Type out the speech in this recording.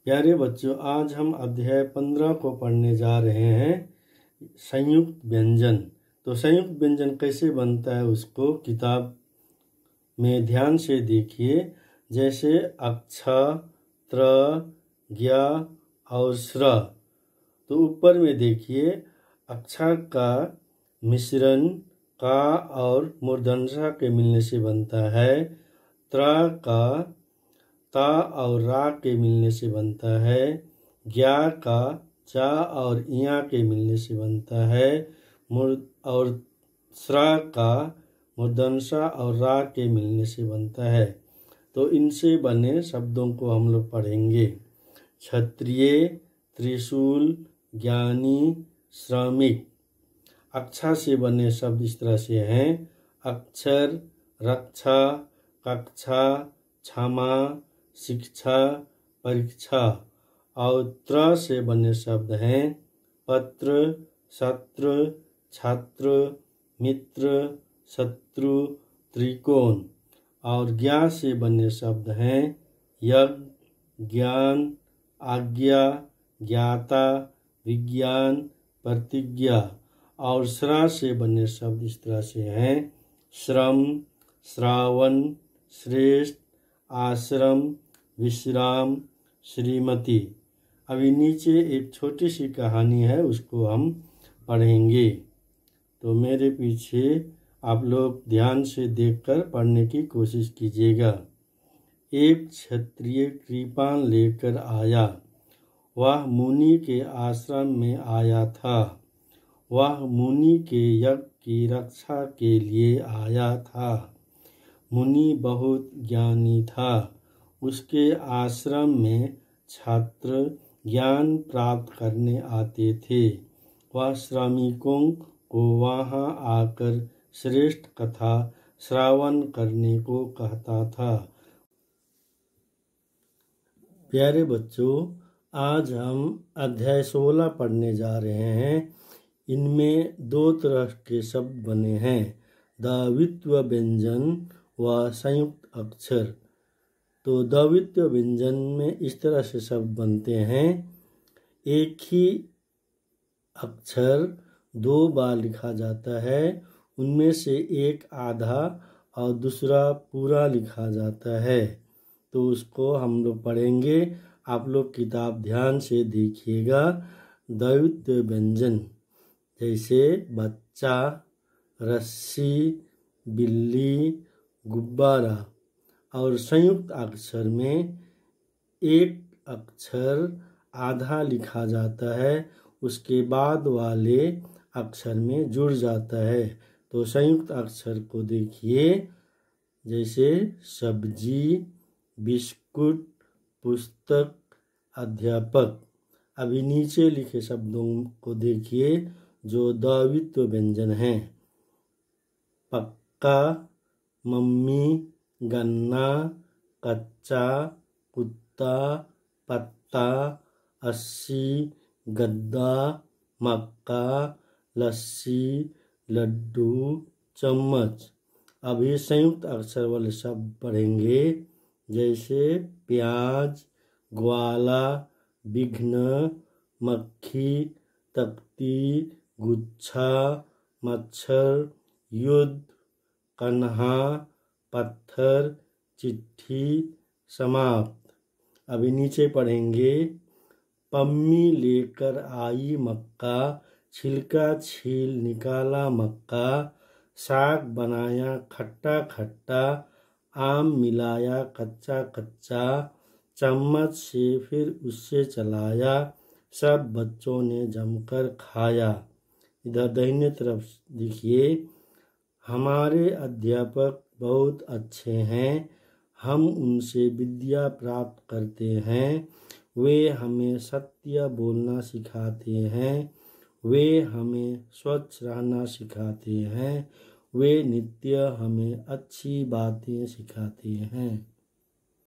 प्यारे बच्चों, आज हम अध्याय 15 को पढ़ने जा रहे हैं, संयुक्त व्यंजन। तो संयुक्त व्यंजन कैसे बनता है उसको किताब में ध्यान से देखिए। जैसे अक्ष, त्र, ज्ञ और स्र। तो ऊपर में देखिए, अक्षर का मिश्रण का और मूर्धन्य के मिलने से बनता है। त्र का ता और रा के मिलने से बनता है। ज्ञा का चा और इया के मिलने से बनता है। और स्रा का मूर्धन्य और रा के मिलने से बनता है। तो इनसे बने शब्दों को हम लोग पढ़ेंगे। क्षत्रिय, त्रिशूल, ज्ञानी, श्रमिक। अक्षा से बने शब्द इस तरह से हैं: अक्षर, रक्षा, कक्षा, क्षमा, शिक्षा, परीक्षा। और त्र से बने शब्द हैं: पत्र, शत्रु, छात्र, मित्र, शत्रु, त्रिकोण। और ज्ञा से बने शब्द हैं: यज्ञ, ज्ञान, आज्ञा, ज्ञाता, विज्ञान, प्रतिज्ञा। और स्रा से बने शब्द इस तरह से हैं: श्रम, श्रावण, श्रेष्ठ, आश्रम, विश्राम, श्रीमती। अभी नीचे एक छोटी सी कहानी है, उसको हम पढ़ेंगे। तो मेरे पीछे आप लोग ध्यान से देखकर पढ़ने की कोशिश कीजिएगा। एक क्षत्रिय कृपाण लेकर आया। वह मुनि के आश्रम में आया था। वह मुनि के यज्ञ की रक्षा के लिए आया था। मुनि बहुत ज्ञानी था। उसके आश्रम में छात्र ज्ञान प्राप्त करने आते थे। वह श्रमिकों को वहां आकर श्रेष्ठ कथा श्रवण करने को कहता था। प्यारे बच्चों, आज हम अध्याय 16 पढ़ने जा रहे हैं। इनमें दो तरह के शब्द बने हैं: द्वित्व व्यंजन व संयुक्त अक्षर। तो द्वित्व व्यंजन में इस तरह से शब्द बनते हैं: एक ही अक्षर दो बार लिखा जाता है। उनमें से एक आधा और दूसरा पूरा लिखा जाता है। तो उसको हम लोग पढ़ेंगे। आप लोग किताब ध्यान से देखिएगा। द्वित्व व्यंजन जैसे बच्चा, रस्सी, बिल्ली, गुब्बारा। और संयुक्त अक्षर में एक अक्षर आधा लिखा जाता है, उसके बाद वाले अक्षर में जुड़ जाता है। तो संयुक्त अक्षर को देखिए, जैसे सब्जी, बिस्कुट, पुस्तक, अध्यापक। अभी नीचे लिखे शब्दों को देखिए जो द्वित्व व्यंजन हैं: पक्का, मम्मी, गन्ना, कच्चा, कुत्ता, पत्ता, 80, गद्दा, मक्का, लस्सी, लड्डू, चम्मच। अभी संयुक्त अक्षर वाले शब्द पढ़ेंगे, जैसे प्याज, ग्वाला, विघ्न, मक्खी, तख्ती, गुच्छा, मच्छर, युद्ध, कन्हा, पत्थर, चिट्ठी, समाप्त। अभी नीचे पढ़ेंगे: पम्मी लेकर आई मक्का, छिलका छील निकाला मक्का, साग बनाया खट्टा खट्टा, आम मिलाया कच्चा कच्चा, चम्मच से फिर उससे चलाया, सब बच्चों ने जमकर खाया। इधर दाहिने तरफ देखिए: हमारे अध्यापक बहुत अच्छे हैं। हम उनसे विद्या प्राप्त करते हैं। वे हमें सत्य बोलना सिखाते हैं। वे हमें स्वच्छ रहना सिखाते हैं। वे नित्य हमें अच्छी बातें सिखाते हैं।